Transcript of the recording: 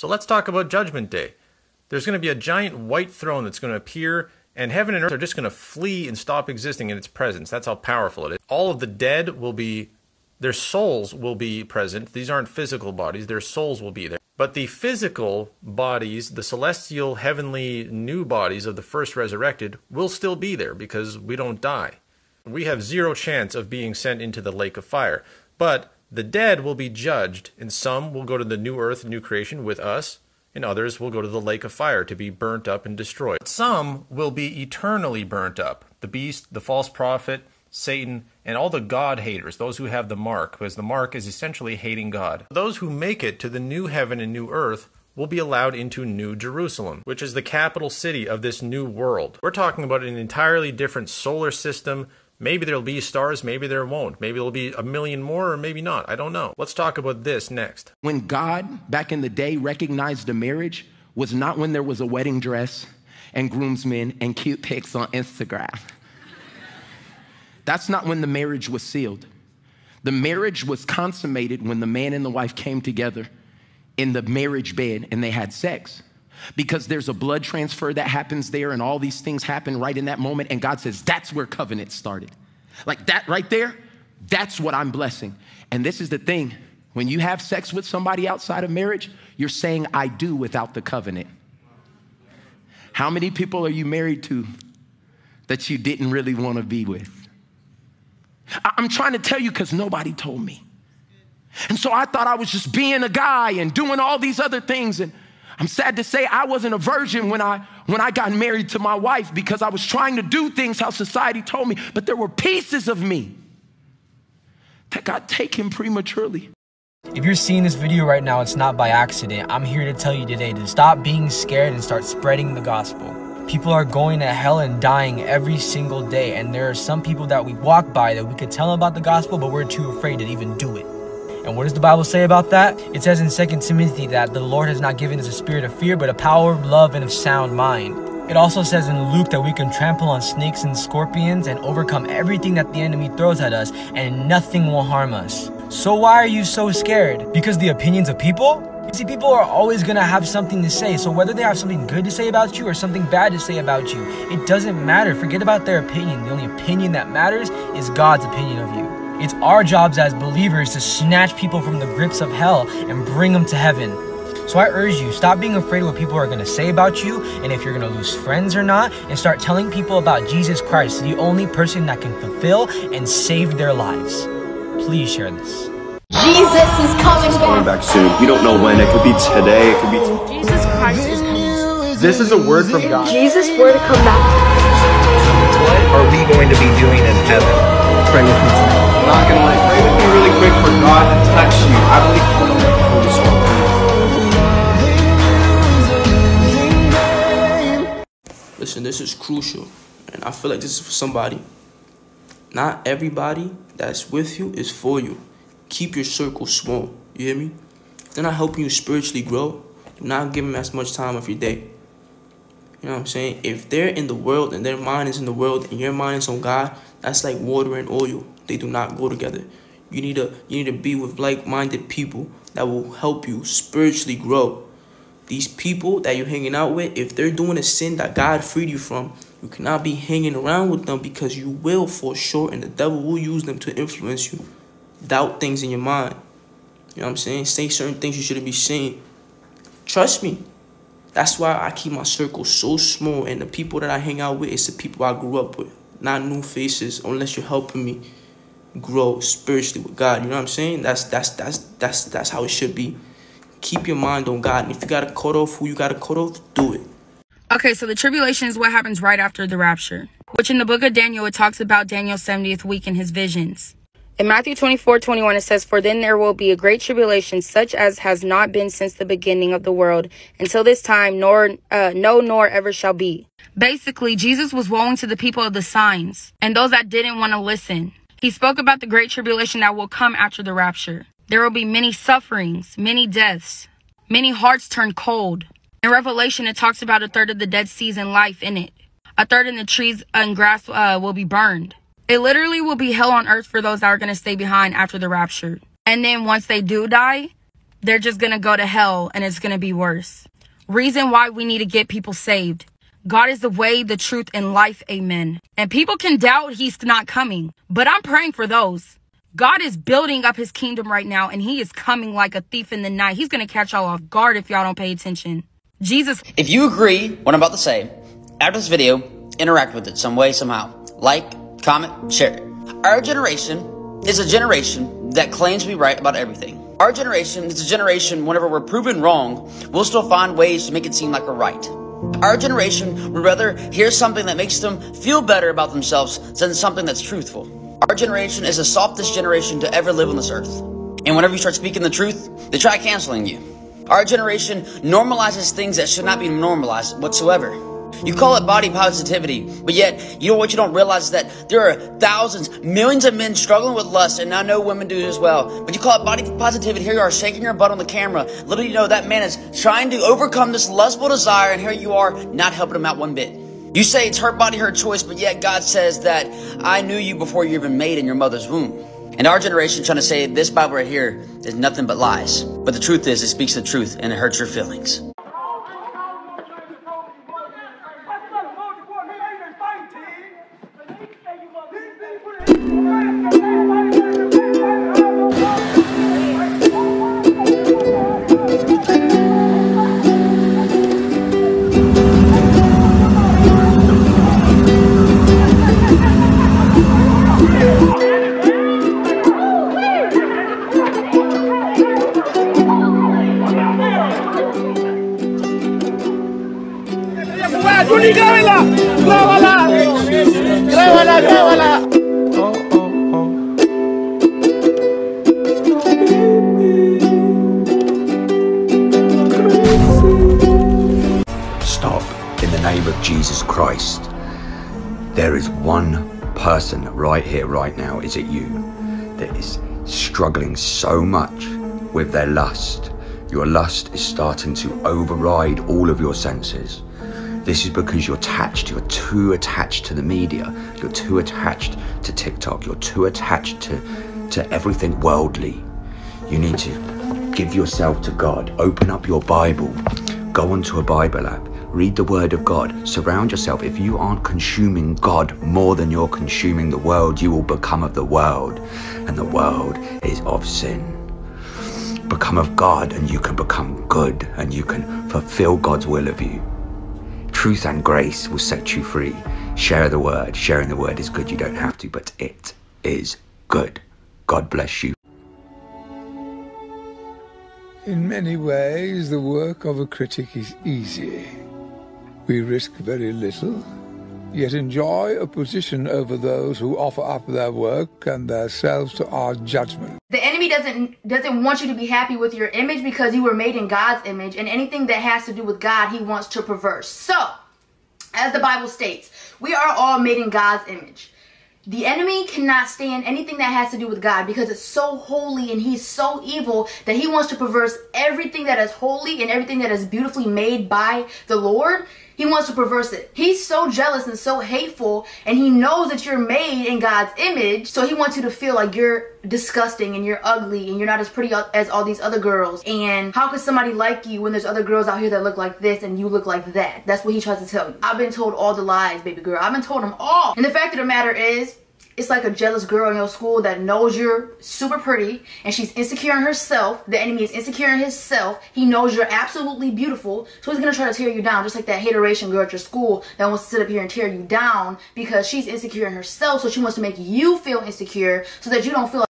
So let's talk about Judgment Day. There's going to be a giant white throne that's going to appear, and heaven and earth are just going to flee and stop existing in its presence. That's how powerful it is. All of the dead will be, their souls will be present. These aren't physical bodies, their souls will be there. But the physical bodies, the celestial, heavenly, new bodies of the first resurrected will still be there because we don't die. We have zero chance of being sent into the lake of fire. But the dead will be judged, and some will go to the new earth, new creation with us, and others will go to the lake of fire to be burnt up and destroyed. Some will be eternally burnt up. The beast, the false prophet, Satan, and all the God haters, those who have the mark, because the mark is essentially hating God. Those who make it to the new heaven and new earth will be allowed into New Jerusalem, which is the capital city of this new world. We're talking about an entirely different solar system. Maybe there'll be stars, maybe there won't. Maybe there'll be a million more, or maybe not. I don't know. Let's talk about this next. When God, back in the day, recognized a marriage was not when there was a wedding dress and groomsmen and cute pics on Instagram. That's not when the marriage was sealed. The marriage was consummated when the man and the wife came together in the marriage bed and they had sex. Because there's a blood transfer that happens there and all these things happen right in that moment. And God says, that's where covenant started. Like that right there, that's what I'm blessing. And this is the thing. When you have sex with somebody outside of marriage, you're saying I do without the covenant. How many people are you married to that you didn't really want to be with? I'm trying to tell you because nobody told me. And so I thought I was just being a guy and doing all these other things. And I'm sad to say I wasn't a virgin when I got married to my wife because I was trying to do things how society told me. But there were pieces of me that got taken prematurely. If you're seeing this video right now, it's not by accident. I'm here to tell you today to stop being scared and start spreading the gospel. People are going to hell and dying every single day, and there are some people that we walk by that we could tell them about the gospel, but we're too afraid to even do it. And what does the Bible say about that? It says in 2 Timothy that the Lord has not given us a spirit of fear, but a power of love and of sound mind. It also says in Luke that we can trample on snakes and scorpions and overcome everything that the enemy throws at us, and nothing will harm us. So why are you so scared? Because the opinions of people? You see, people are always going to have something to say, so whether they have something good to say about you or something bad to say about you, it doesn't matter. Forget about their opinion. The only opinion that matters is God's opinion of you. It's our jobs as believers to snatch people from the grips of hell and bring them to heaven. So I urge you, stop being afraid of what people are going to say about you, and if you're going to lose friends or not, and start telling people about Jesus Christ, the only person that can fulfill and save their lives. Please share this. Jesus is coming back soon. You don't know when. It could be today. It could be. Jesus Christ is coming. This is a word from God. Jesus were to come back. What are we going to be doing in heaven? Pray with me tonight. I'm not gonna pray with me really quick for God to touch you. I believe for this whole. Listen, this is crucial, and I feel like this is for somebody. Not everybody that's with you is for you. Keep your circle small. You hear me? If they're not helping you spiritually grow, do not give them as much time of your day. You know what I'm saying? If they're in the world and their mind is in the world and your mind is on God, that's like water and oil. They do not go together. You need to be with like-minded people that will help you spiritually grow. These people that you're hanging out with, if they're doing a sin that God freed you from, you cannot be hanging around with them because you will fall short and the devil will use them to influence you. Doubt things in your mind. You know what I'm saying? Say certain things you shouldn't be saying. Trust me. That's why I keep my circle so small, and the people that I hang out with is the people I grew up with. Not new faces, unless you're helping me grow spiritually with God. You know what I'm saying? That's how it should be. Keep your mind on God. And if you got to cut off who you got to cut off, do it. Okay, so the tribulation is what happens right after the rapture, which in the book of Daniel, it talks about Daniel's 70th week and his visions. In Matthew 24:21, it says, "For then there will be a great tribulation, such as has not been since the beginning of the world, until this time, nor ever shall be." Basically, Jesus was woeing to the people of the signs and those that didn't want to listen. He spoke about the great tribulation that will come after the rapture. There will be many sufferings, many deaths, many hearts turned cold. In Revelation, it talks about a third of the Dead Seas and life in it. A third in the trees and grass will be burned. It literally will be hell on earth for those that are going to stay behind after the rapture. And then once they do die, they're just going to go to hell and it's going to be worse. Reason why we need to get people saved. God is the way, the truth, and life. Amen. And people can doubt he's not coming, but I'm praying for those. God is building up his kingdom right now, and he is coming like a thief in the night. He's going to catch y'all off guard if y'all don't pay attention. Jesus. If you agree what I'm about to say, after this video, interact with it some way, somehow. Like, comment, share it. Our generation is a generation that claims to be right about everything. Our generation is a generation, whenever we're proven wrong, we'll still find ways to make it seem like we're right. Our generation would rather hear something that makes them feel better about themselves than something that's truthful. Our generation is the softest generation to ever live on this earth. And whenever you start speaking the truth, they try canceling you. Our generation normalizes things that should not be normalized whatsoever. You call it body positivity, but yet, you know what you don't realize is that there are thousands, millions of men struggling with lust, and I know women do as well. But you call it body positivity, here you are shaking your butt on the camera. Little you know that man is trying to overcome this lustful desire, and here you are not helping him out one bit. You say it's her body, her choice, but yet God says that I knew you before you were even made in your mother's womb. And our generation trying to say this Bible right here is nothing but lies. But the truth is, it speaks the truth, and it hurts your feelings. Stop in the name of Jesus Christ. There is one person right here, right now, is it you, that is struggling so much with their lust. Your lust is starting to override all of your senses. This is because you're too attached to the media. You're too attached to TikTok. You're too attached to everything worldly. You need to give yourself to God. Open up your Bible. Go onto a Bible app. Read the Word of God. Surround yourself. If you aren't consuming God more than you're consuming the world, you will become of the world. And the world is of sin. Become of God and you can become good and you can fulfill God's will of you. Truth and grace will set you free. Share the word. Sharing the word is good. You don't have to, but it is good. God bless you. In many ways, the work of a critic is easy. We risk very little, yet enjoy a position over those who offer up their work and themselves to our judgment. The enemy doesn't want you to be happy with your image because you were made in God's image, and anything that has to do with God, he wants to perverse. So, as the Bible states, we are all made in God's image. The enemy cannot stand anything that has to do with God because it's so holy and he's so evil that he wants to perverse everything that is holy and everything that is beautifully made by the Lord. He wants to perverse it. He's so jealous and so hateful, and he knows that you're made in God's image, so he wants you to feel like you're disgusting and you're ugly and you're not as pretty as all these other girls. And how could somebody like you when there's other girls out here that look like this and you look like that? That's what he tries to tell you. I've been told all the lies, baby girl. I've been told them all. And the fact of the matter is, it's like a jealous girl in your school that knows you're super pretty and she's insecure in herself. The enemy is insecure in himself. He knows you're absolutely beautiful, so he's going to try to tear you down, just like that hateration girl at your school that wants to sit up here and tear you down because she's insecure in herself, so she wants to make you feel insecure so that you don't feel like